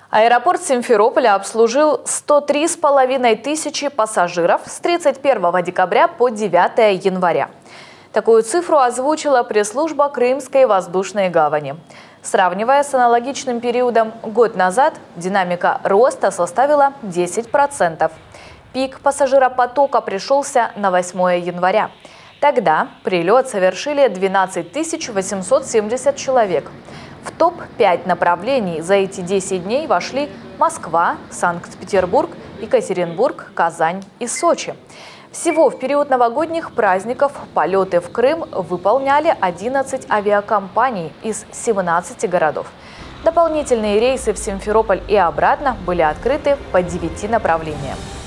Аэропорт Симферополя обслужил 103,5 тысячи пассажиров с 31 декабря по 9 января. Такую цифру озвучила пресс-служба Крымской воздушной гавани. Сравнивая с аналогичным периодом год назад, динамика роста составила 10%. Пик пассажиропотока пришелся на 8 января. Тогда прилет совершили 12 870 человек. В топ-5 направлений за эти 10 дней вошли Москва, Санкт-Петербург, Екатеринбург, Казань и Сочи. Всего в период новогодних праздников полеты в Крым выполняли 11 авиакомпаний из 17 городов. Дополнительные рейсы в Симферополь и обратно были открыты по 9 направлениям.